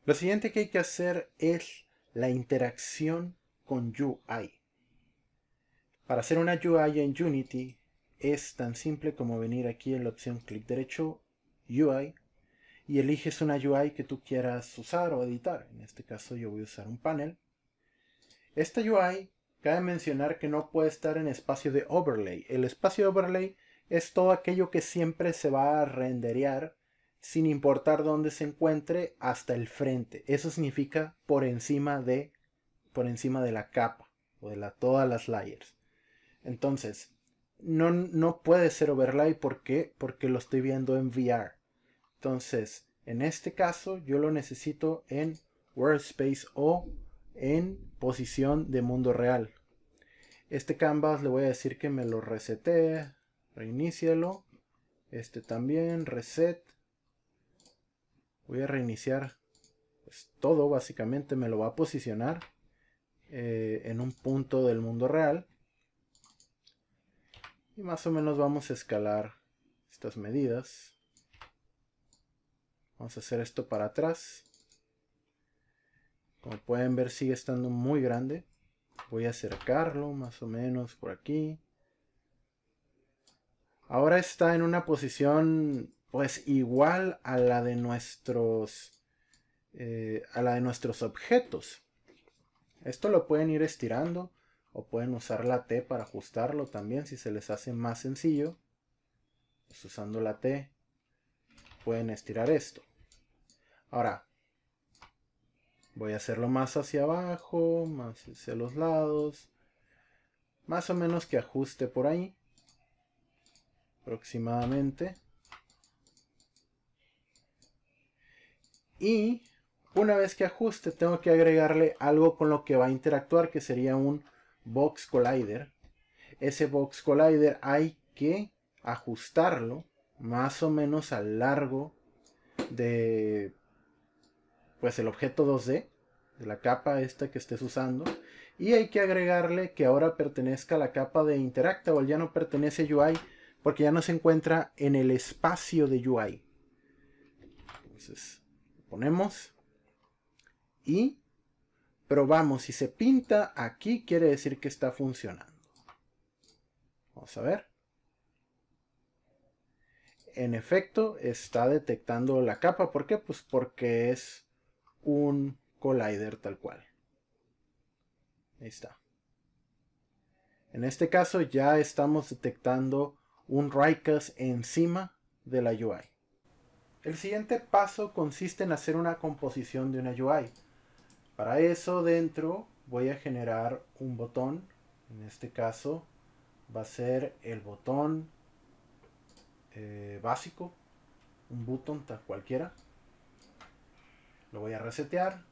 Lo siguiente que hay que hacer es la interacción con UI. Para hacer una UI en Unity es tan simple como venir aquí en la opción clic derecho, UI, y eliges una UI que tú quieras usar o editar. En este caso yo voy a usar un panel. Esta UI, cabe mencionar que no puede estar en espacio de overlay. El espacio de overlay es todo aquello que siempre se va a renderear sin importar dónde se encuentre hasta el frente. Eso significa por encima de la capa o de todas las layers. Entonces, no puede ser overlay. ¿Por qué? Porque lo estoy viendo en VR. Entonces, en este caso yo lo necesito en Workspace o en posición de mundo real. Este canvas le voy a decir que me lo resetee, reinícialo. Este también, reset. Voy a reiniciar pues, todo, básicamente me lo va a posicionar en un punto del mundo real. Y más o menos vamos a escalar estas medidas. Vamos a hacer esto para atrás. Como pueden ver sigue estando muy grande. Voy a acercarlo más o menos por aquí. Ahora está en una posición pues igual a la de nuestros objetos. Esto lo pueden ir estirando o pueden usar la T para ajustarlo también si se les hace más sencillo. Pues usando la T pueden estirar esto. Ahora voy a hacerlo más hacia abajo, más hacia los lados. Más o menos que ajuste por ahí. Aproximadamente. Y una vez que ajuste tengo que agregarle algo con lo que va a interactuar, que sería un Box Collider. Ese Box Collider hay que ajustarlo más o menos al largo de pues el objeto 2D, de la capa esta que estés usando. Y hay que agregarle que ahora pertenezca a la capa de Interactable. Ya no pertenece a UI porque ya no se encuentra en el espacio de UI. Entonces, lo ponemos y probamos. Si se pinta aquí, quiere decir que está funcionando. Vamos a ver. En efecto, está detectando la capa. ¿Por qué? Pues porque es un collider tal cual. Ahí está. En este caso ya estamos detectando un Raycast encima de la UI. El siguiente paso consiste en hacer una composición de una UI. Para eso dentro voy a generar un botón. En este caso va a ser el botón básico, un button tal cualquiera. Lo voy a resetear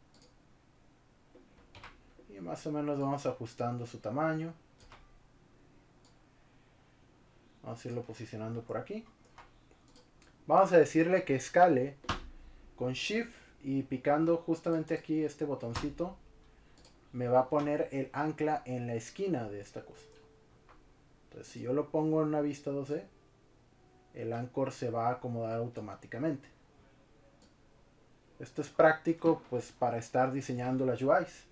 y más o menos vamos ajustando su tamaño. Vamos a irlo posicionando por aquí. Vamos a decirle que escale con Shift y picando justamente aquí este botoncito me va a poner el ancla en la esquina de esta cosa. Entonces si yo lo pongo en una vista 2D, el anchor se va a acomodar automáticamente. Esto es práctico pues para estar diseñando las UIs.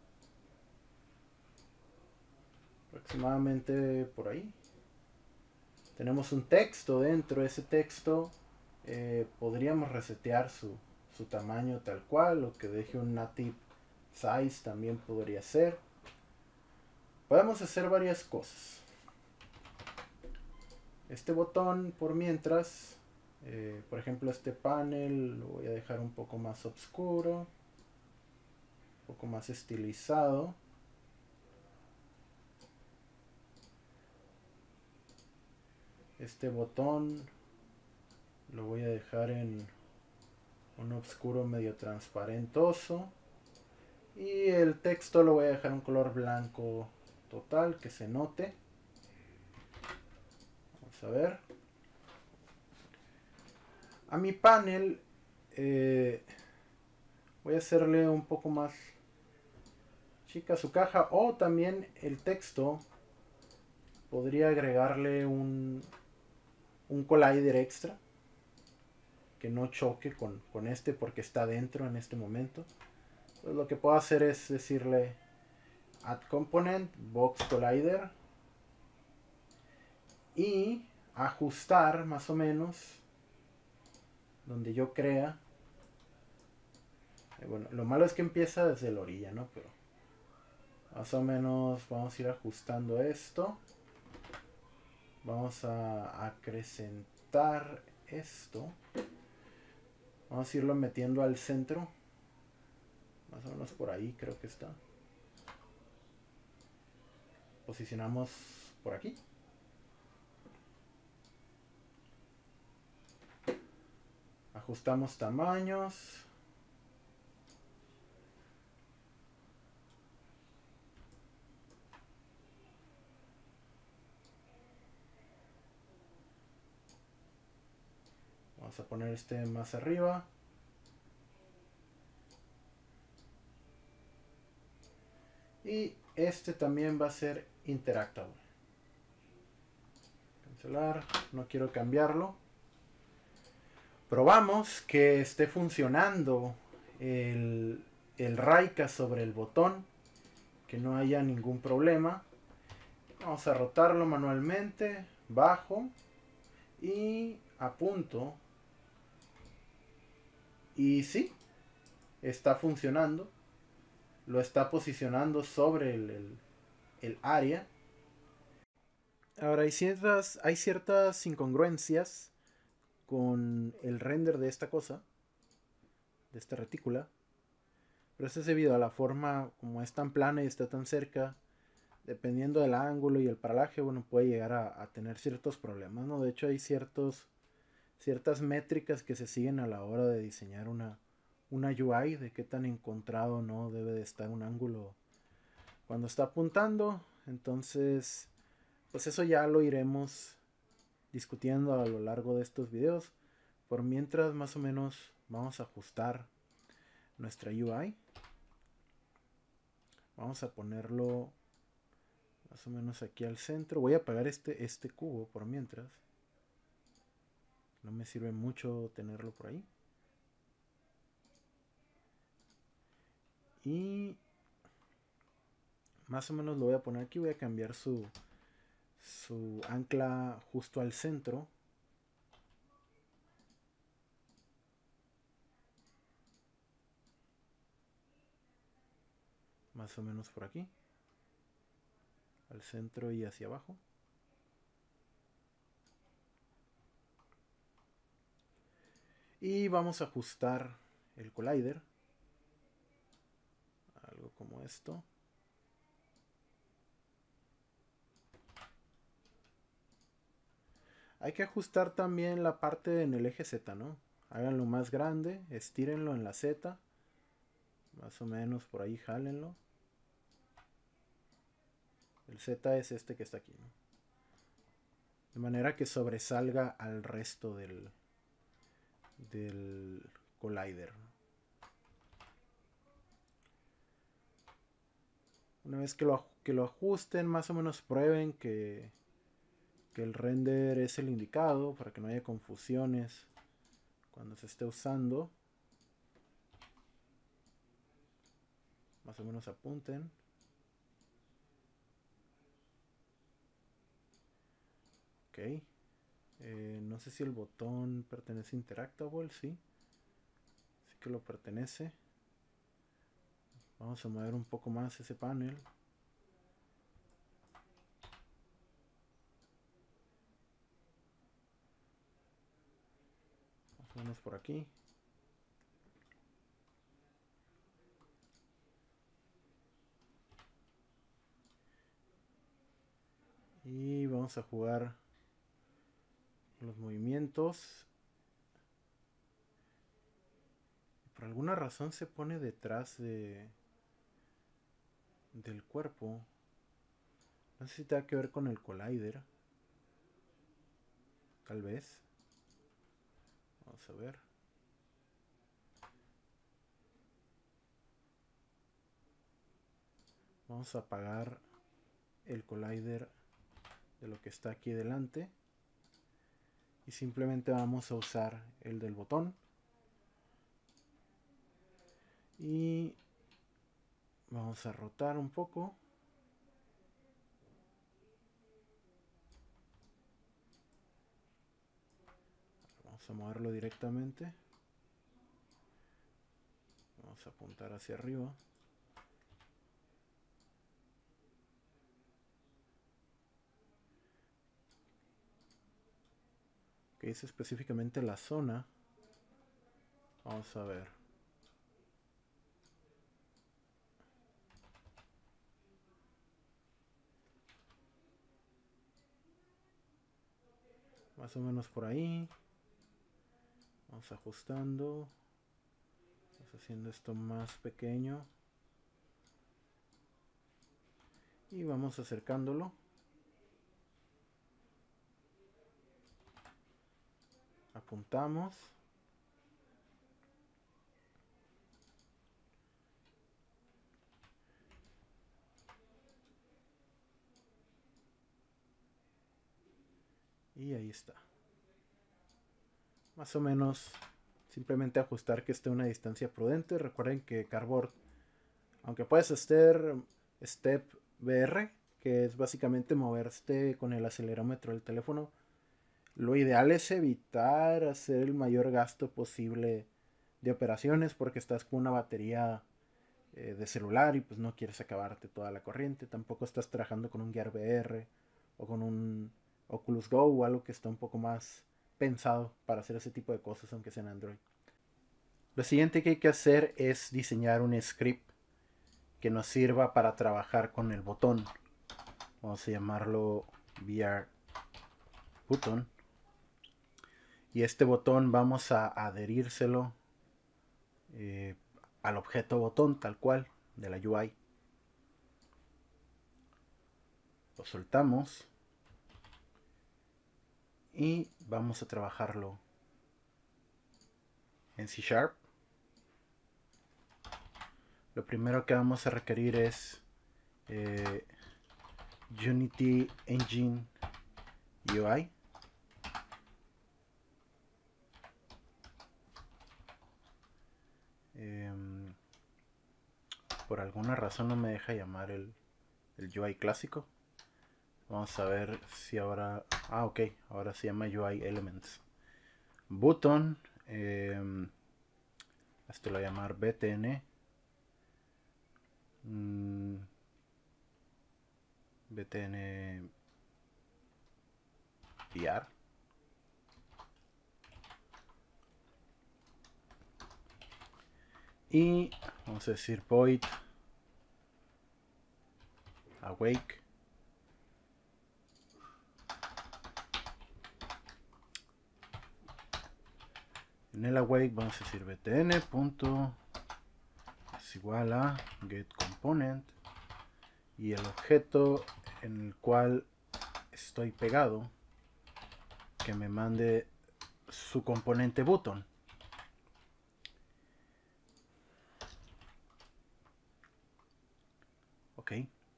Aproximadamente por ahí. Tenemos un texto dentro. Ese texto podríamos resetear su tamaño tal cual, o que deje un native size también podría ser. Podemos hacer varias cosas. Este botón por mientras, por ejemplo este panel lo voy a dejar un poco más oscuro, un poco más estilizado. Este botón lo voy a dejar en un oscuro medio transparentoso. Y el texto lo voy a dejar un color blanco total, que se note. Vamos a ver. A mi panel voy a hacerle un poco más chica su caja. O también el texto podría agregarle un collider extra. que no choque con este porque está dentro en este momento. Entonces lo que puedo hacer es decirle add component box collider y ajustar más o menos donde yo crea. Bueno, lo malo es que empieza desde la orilla, ¿no? Pero más o menos vamos a ir ajustando esto. Vamos a acrecentar esto. Vamos a irlo metiendo al centro. Más o menos por ahí creo que está. Posicionamos por aquí. Ajustamos tamaños. Vamos a poner este más arriba. Y este también va a ser interactable. Cancelar, no quiero cambiarlo. Probamos que esté funcionando el Raika sobre el botón, que no haya ningún problema. Vamos a rotarlo manualmente, bajo y apunto. Y sí, está funcionando. Lo está posicionando sobre el área. Ahora hay ciertas incongruencias con el render de esta cosa, de esta retícula. Pero eso es debido a la forma como es tan plana y está tan cerca. Dependiendo del ángulo y el paralaje, bueno, puede llegar a tener ciertos problemas, ¿no? De hecho, hay ciertas métricas que se siguen a la hora de diseñar una UI, de qué tan encontrado no debe de estar un ángulo cuando está apuntando. Entonces, pues eso ya lo iremos discutiendo a lo largo de estos videos. Por mientras, más o menos, vamos a ajustar nuestra UI. Vamos a ponerlo más o menos aquí al centro. Voy a apagar este cubo por mientras. No me sirve mucho tenerlo por ahí. Y más o menos lo voy a poner aquí. Voy a cambiar su ancla justo al centro. Más o menos por aquí. Al centro y hacia abajo. Y vamos a ajustar el collider. Algo como esto. Hay que ajustar también la parte en el eje Z, ¿no? Háganlo más grande, estírenlo en la Z. Más o menos por ahí, jálenlo. El Z es este que está aquí, ¿no? De manera que sobresalga al resto del collider. Una vez que lo ajusten, más o menos prueben que el render es el indicado para que no haya confusiones cuando se esté usando. Más o menos apunten. Ok. No sé si el botón pertenece a Interactable, sí. Sí que lo pertenece. Vamos a mover un poco más ese panel. Más o menos por aquí. Y vamos a jugar los movimientos. Por alguna razón se pone detrás del cuerpo. No sé si tenga que ver con el collider. Tal vez. Vamos a ver. Vamos a apagar el collider de lo que está aquí delante. y simplemente vamos a usar el del botón y vamos a rotar un poco. Vamos a moverlo directamente. Vamos a apuntar hacia arriba. Que dice específicamente la zona. Vamos a ver. Más o menos por ahí. Vamos ajustando. Vamos haciendo esto más pequeño. Y vamos acercándolo. Apuntamos. Y ahí está. Más o menos simplemente ajustar que esté a una distancia prudente. Recuerden que Cardboard, aunque puedes hacer Step VR, que es básicamente moverte con el acelerómetro del teléfono, lo ideal es evitar hacer el mayor gasto posible de operaciones porque estás con una batería de celular y pues no quieres acabarte toda la corriente. Tampoco estás trabajando con un Gear VR o con un Oculus Go o algo que está un poco más pensado para hacer ese tipo de cosas, aunque sea en Android. Lo siguiente que hay que hacer es diseñar un script que nos sirva para trabajar con el botón. Vamos a llamarlo VR button. Y este botón vamos a adherírselo al objeto botón tal cual de la UI. Lo soltamos y vamos a trabajarlo en C#. Lo primero que vamos a requerir es Unity Engine UI. Por alguna razón no me deja llamar el UI clásico. Vamos a ver si ahora... Ah, ok. Ahora se llama UI Elements. Button. Esto lo voy a llamar BTN. BTN VR. Y vamos a decir void awake. En el awake vamos a decir btn punto es igual a get component y el objeto en el cual estoy pegado que me mande su componente button. Ok.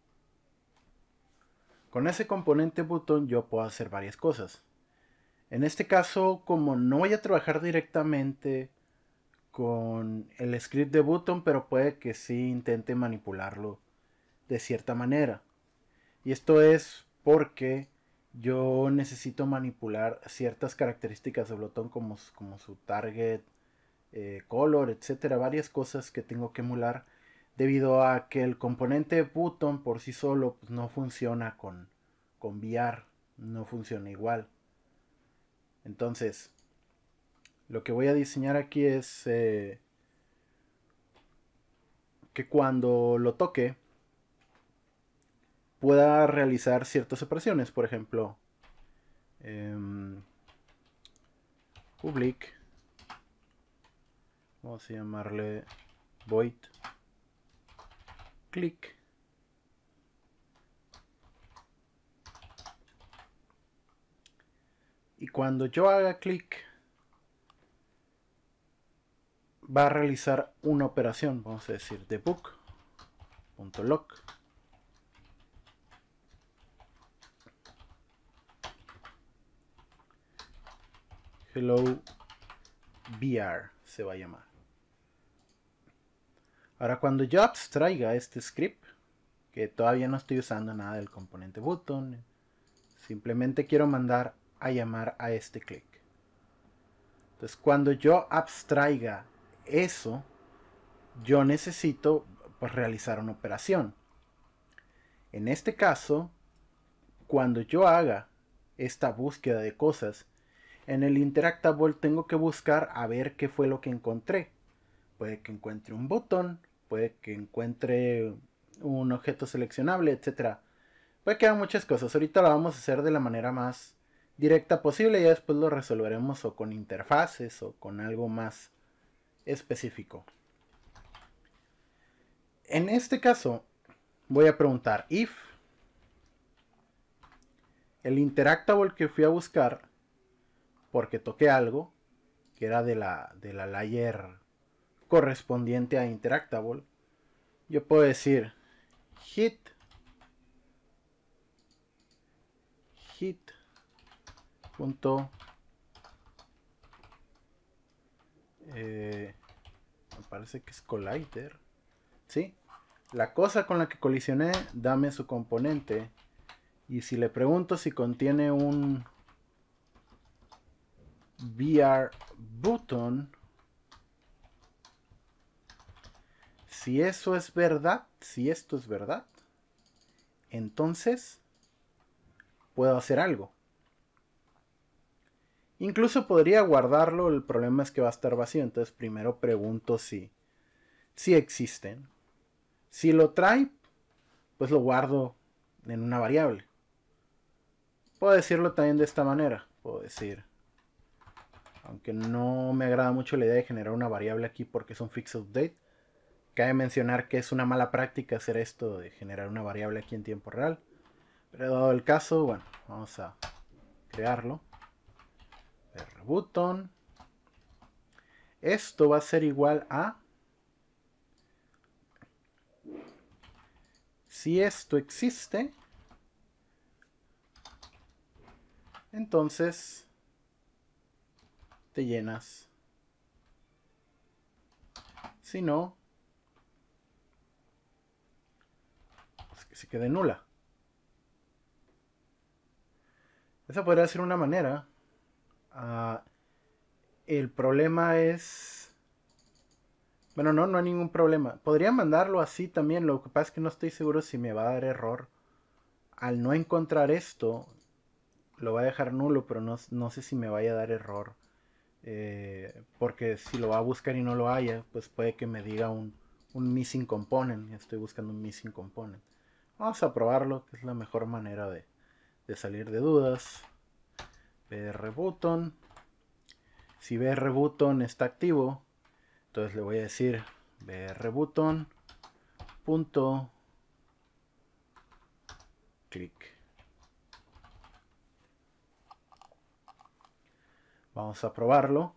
Con ese componente button yo puedo hacer varias cosas. En este caso, como no voy a trabajar directamente con el script de button, pero puede que sí intente manipularlo de cierta manera. Y esto es porque yo necesito manipular ciertas características del botón como su target, color, etcétera, varias cosas que tengo que emular debido a que el componente button por sí solo pues, no funciona con VR, no funciona igual. Entonces, lo que voy a diseñar aquí es que cuando lo toque pueda realizar ciertas operaciones. Por ejemplo, public, vamos a llamarle void click. Y cuando yo haga clic, va a realizar una operación. Vamos a decir debug.lock. hello VR se va a llamar. Ahora cuando yo abstraiga este script, que todavía no estoy usando nada del componente button, simplemente quiero mandar a llamar a este click. Entonces cuando yo abstraiga eso, yo necesito pues realizar una operación. En este caso, cuando yo haga esta búsqueda de cosas, en el interactable tengo que buscar a ver qué fue lo que encontré. Puede que encuentre un botón, puede que encuentre un objeto seleccionable, etc. Puede que haga muchas cosas. Ahorita lo vamos a hacer de la manera más directa posible y después lo resolveremos o con interfaces o con algo más específico. En este caso voy a preguntar if el interactable que fui a buscar porque toqué algo que era de la layer correspondiente a interactable, yo puedo decir hit punto me parece que es collider, ¿sí? La cosa con la que colisioné, dame su componente. Y si le pregunto si contiene un VR button, si eso es verdad, si esto es verdad, entonces puedo hacer algo. Incluso podría guardarlo, el problema es que va a estar vacío, entonces primero pregunto si existen. Si lo trae, pues lo guardo en una variable. Puedo decirlo también de esta manera. Puedo decir, aunque no me agrada mucho la idea de generar una variable aquí porque es un fixed update, cabe mencionar que es una mala práctica hacer esto de generar una variable aquí en tiempo real. Pero dado el caso, bueno, vamos a crearlo. Button. Esto va a ser igual a si esto existe, entonces te llenas. Si no, pues que se quede nula. Esa podría ser una manera. El problema es... Bueno, no hay ningún problema. Podría mandarlo así también. Lo que pasa es que no estoy seguro si me va a dar error. Al no encontrar esto, lo voy a dejar nulo, pero no sé si me vaya a dar error. Porque si lo va a buscar y no lo haya, pues puede que me diga un missing component. Estoy buscando un missing component. Vamos a probarlo, que es la mejor manera de salir de dudas. br-button. Si br-button está activo, entonces le voy a decir br-button punto click. Vamos a probarlo.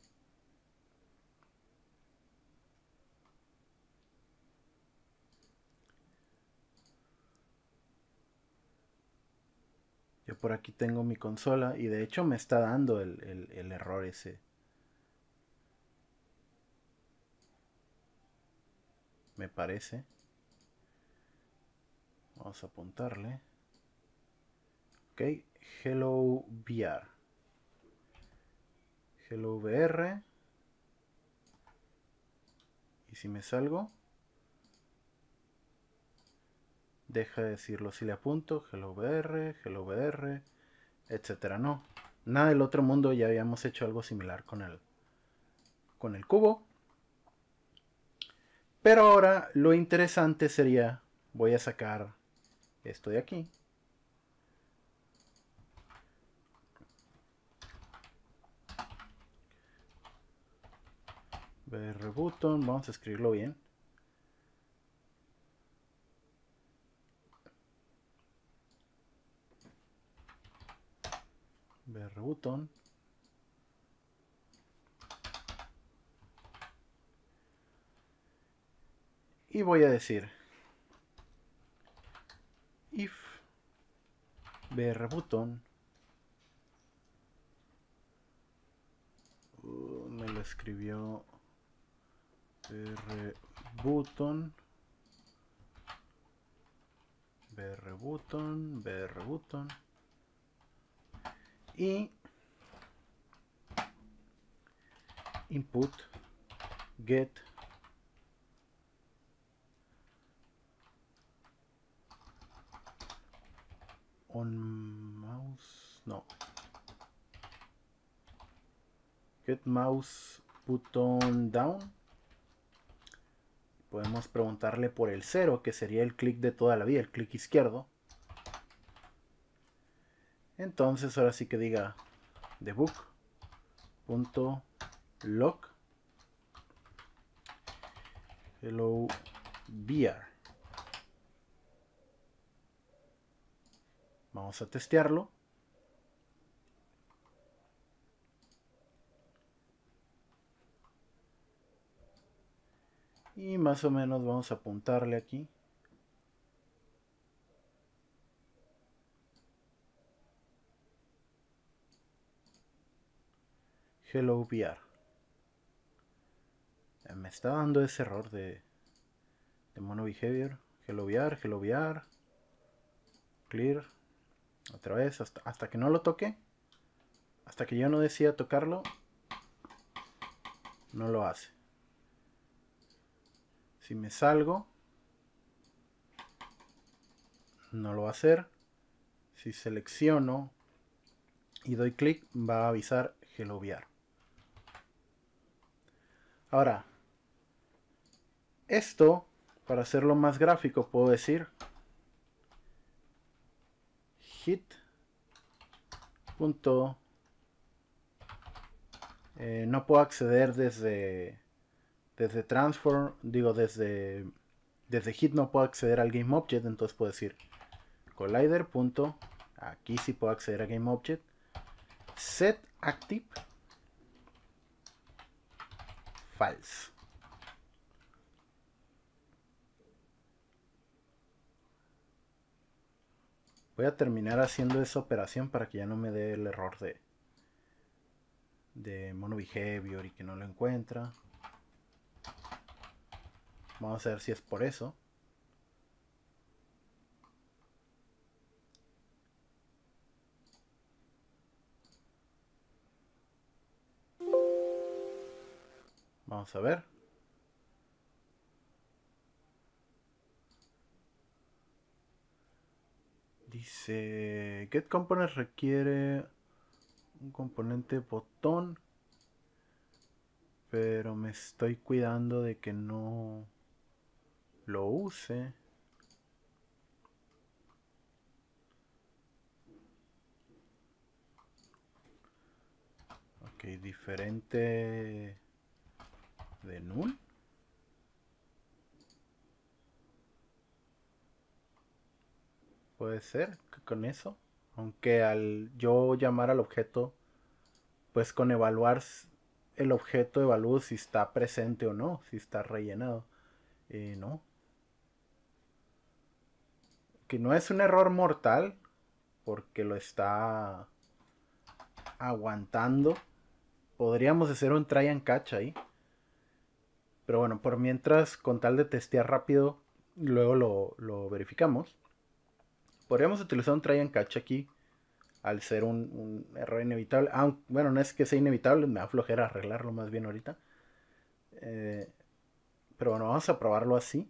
Yo por aquí tengo mi consola y de hecho me está dando el error ese. Me parece. Vamos a apuntarle. Ok, hello VR. Hello VR. Y si me salgo, deja de decirlo. Si le apunto, hello VR, etcétera. No, nada del otro mundo. Ya habíamos hecho algo similar con el cubo. Pero ahora lo interesante sería, voy a sacar esto de aquí. br-button, vamos a escribirlo bien. br-button. Y voy a decir if br-button escribió br button y input get on mouse, no, get mouse button down. Podemos preguntarle por el 0, que sería el clic de toda la vida, el clic izquierdo. Entonces ahora sí que diga debug.log hello VR. Vamos a testearlo. Y más o menos vamos a apuntarle aquí. Hello VR. Me está dando ese error de mono behavior. Hello VR. Clear. Otra vez, hasta que no lo toque. Hasta que yo no decida tocarlo, no lo hace. Si me salgo, no lo va a hacer. Si selecciono y doy clic, va a avisar Hello VR. Ahora, esto, para hacerlo más gráfico, puedo decir hit punto, no puedo acceder desde transform, digo desde hit no puedo acceder al game object, entonces puedo decir collider punto, aquí sí puedo acceder a game object, set active false. Voy a terminar haciendo esa operación para que ya no me dé el error de mono behavior y que no lo encuentra. Vamos a ver si es por eso. Vamos a ver. Dice get component requiere un componente botón, pero me estoy cuidando de que no lo use. Ok, diferente de null. Puede ser que con eso, aunque al yo llamar al objeto, pues con evaluar el objeto evalúo si está presente o no, si está rellenado. No. Que no es un error mortal, porque lo está aguantando. Podríamos hacer un try and catch ahí. Pero bueno, por mientras, con tal de testear rápido, luego lo verificamos. Podríamos utilizar un try and catch aquí, al ser un error inevitable. Bueno, no es que sea inevitable, me da flojera arreglarlo más bien ahorita. Pero bueno, vamos a probarlo así.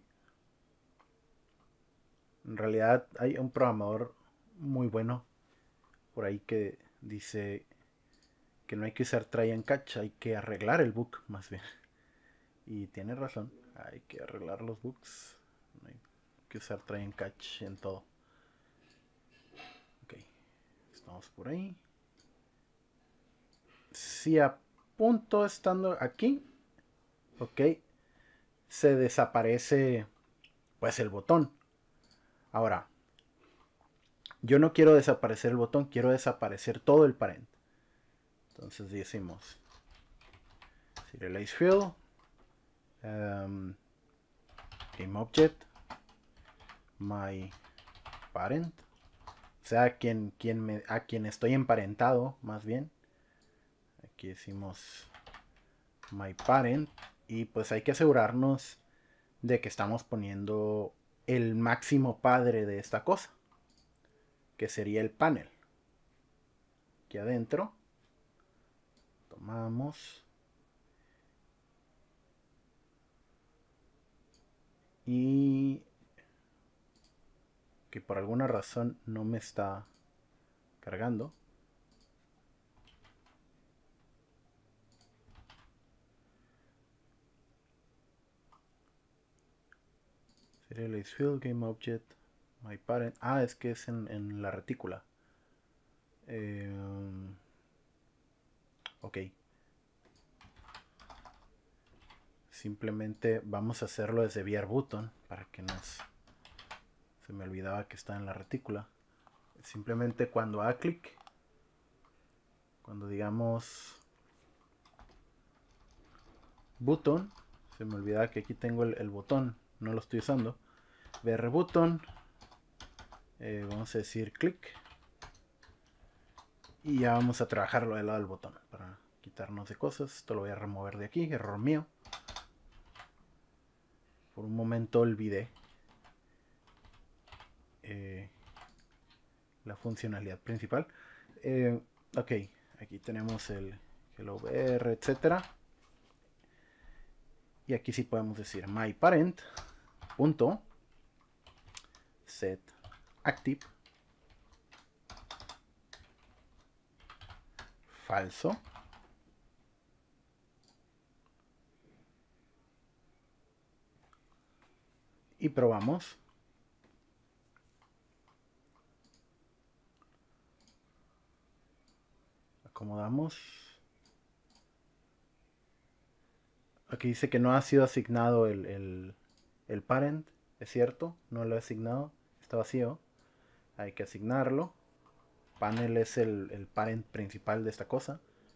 En realidad hay un programador muy bueno por ahí que dice que no hay que usar try and catch, hay que arreglar el bug más bien. Y tiene razón, hay que arreglar los bugs. No hay que usar try and catch en todo. Ok, estamos por ahí. Si a punto estando aquí, ok, se desaparece pues el botón. Ahora, yo no quiero desaparecer el botón, quiero desaparecer todo el parent. Entonces decimos serialize field, game object, my parent, o sea, a quien estoy emparentado, más bien. Aquí decimos myParent, y pues hay que asegurarnos de que estamos poniendo el máximo padre de esta cosa, que sería el panel. Aquí adentro tomamos y que por alguna razón no me está cargando. Serialize field, game object, myParent. Ah, es que es en la retícula. Ok. Simplemente vamos a hacerlo desde VR button para que nos... Se me olvidaba que está en la retícula. Simplemente cuando haga clic, cuando digamos button, se me olvidaba que aquí tengo el botón, no lo estoy usando. VR button, vamos a decir clic, y ya vamos a trabajarlo del lado del botón para quitarnos de cosas. Esto lo voy a remover de aquí, error mío. Por un momento olvidé la funcionalidad principal. Ok, aquí tenemos el hello VR, etcétera. Y aquí sí podemos decir myParent punto set active falso. Y probamos. Acomodamos. Aquí dice que no ha sido asignado el parent. Es cierto, no lo he asignado. Está vacío. Hay que asignarlo. Panel es el parent principal de esta cosa.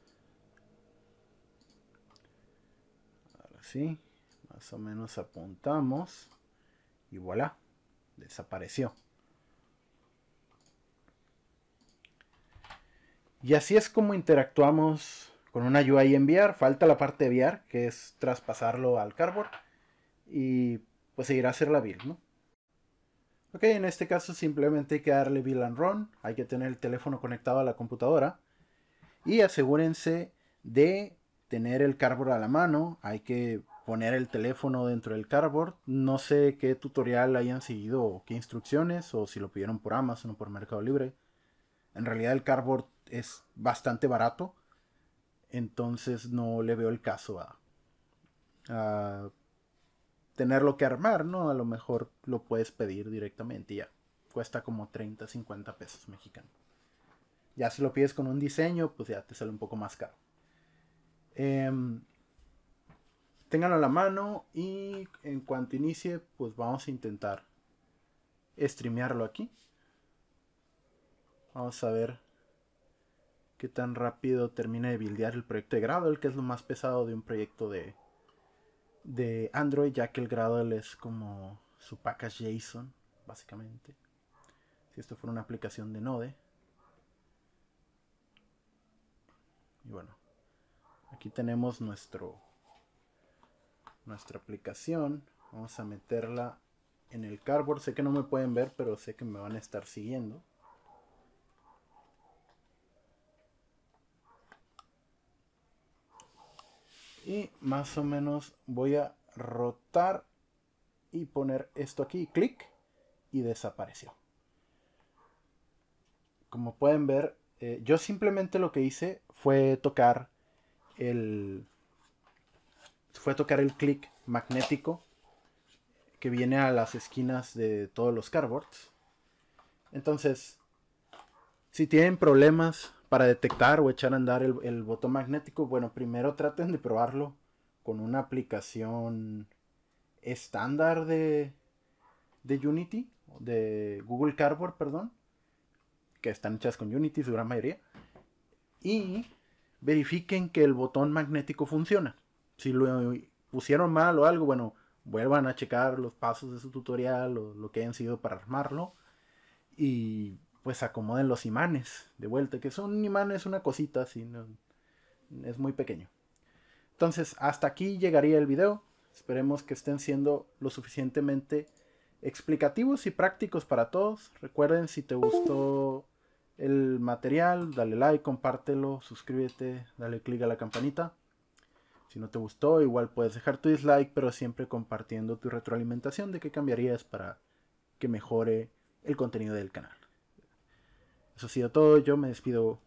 Ahora sí. Más o menos apuntamos. Y voilà. Desapareció. Y así es como interactuamos con una UI en VR. Falta la parte de VR, que es traspasarlo al cardboard. Y pues seguirá a hacer la build, ¿no? Ok, en este caso simplemente hay que darle build and run. Hay que tener el teléfono conectado a la computadora. Y asegúrense de tener el cardboard a la mano. Hay que poner el teléfono dentro del cardboard. No sé qué tutorial hayan seguido o qué instrucciones, o si lo pidieron por Amazon o por Mercado Libre. En realidad el cardboard es bastante barato, entonces no le veo el caso a tenerlo que armar, ¿no? A lo mejor lo puedes pedir directamente y ya. Cuesta como 30, 50 pesos mexicanos. Ya si lo pides con un diseño, pues ya te sale un poco más caro. Ténganlo a la mano y en cuanto inicie, pues vamos a intentar streamearlo aquí. Vamos a ver qué tan rápido termina de buildear el proyecto de Gradle, que es lo más pesado de un proyecto de Android, ya que el Gradle es como su package JSON, básicamente. Si esto fuera una aplicación de Node. Y bueno, aquí tenemos nuestra aplicación. Vamos a meterla en el cardboard. Sé que no me pueden ver, pero sé que me van a estar siguiendo. Y más o menos voy a rotar y poner esto aquí, clic, y desapareció. Como pueden ver, yo simplemente lo que hice fue tocar el clic magnético que viene a las esquinas de todos los cardboards. Entonces, si tienen problemas para detectar o echar a andar el botón magnético, bueno, primero traten de probarlo con una aplicación estándar de Unity, de Google Cardboard, perdón, que están hechas con Unity, su gran mayoría, y verifiquen que el botón magnético funciona. Si lo pusieron mal o algo, bueno, vuelvan a checar los pasos de su tutorial o lo que hayan sido para armarlo y pues acomoden los imanes de vuelta, que son imanes, una cosita así, no, es muy pequeño. Entonces, hasta aquí llegaría el video. Esperemos que estén siendo lo suficientemente explicativos y prácticos para todos. Recuerden, si te gustó el material, dale like, compártelo, suscríbete, dale click a la campanita. Si no te gustó, igual puedes dejar tu dislike, pero siempre compartiendo tu retroalimentación de qué cambiarías para que mejore el contenido del canal. Eso ha sido todo, yo me despido